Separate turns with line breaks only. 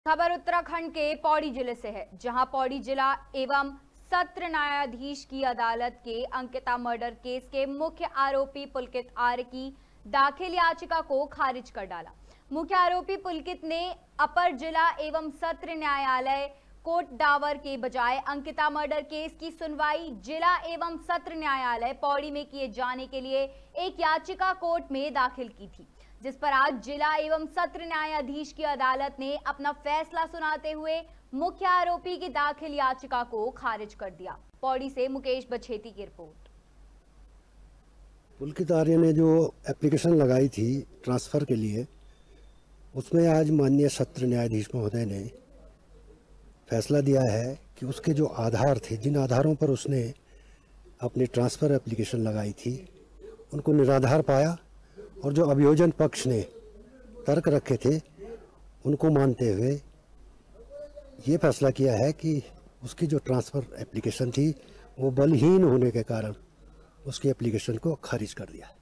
खबर उत्तराखंड के पौड़ी जिले से है, जहां पौड़ी जिला एवं सत्र न्यायाधीश की अदालत के अंकिता मर्डर केस के मुख्य आरोपी पुलकित आर्य की दाखिल याचिका को खारिज कर डाला। मुख्य आरोपी पुलकित ने अपर जिला एवं सत्र न्यायालय कोट डावर के बजाय अंकिता मर्डर केस की सुनवाई जिला एवं सत्र न्यायालय पौड़ी में किए जाने के लिए एक याचिका कोर्ट में दाखिल की थी, जिस पर आज जिला एवं सत्र न्यायाधीश की अदालत ने अपना फैसला सुनाते हुए मुख्य आरोपी की दाखिल याचिका को खारिज कर दिया। पौड़ी से मुकेश बछेती की रिपोर्ट।
पुलकित आर्य ने जो एप्लीकेशन लगाई थी ट्रांसफ़र के लिए, उसमें आज माननीय सत्र न्यायाधीश महोदय ने फैसला दिया है कि उसके जो आधार थे, जिन आधारों पर उसने अपनी ट्रांसफ़र एप्लीकेशन लगाई थी, उनको निराधार पाया और जो अभियोजन पक्ष ने तर्क रखे थे उनको मानते हुए ये फैसला किया है कि उसकी जो ट्रांसफ़र एप्लीकेशन थी वो बलहीन होने के कारण उसकी एप्लीकेशन को खारिज कर दिया।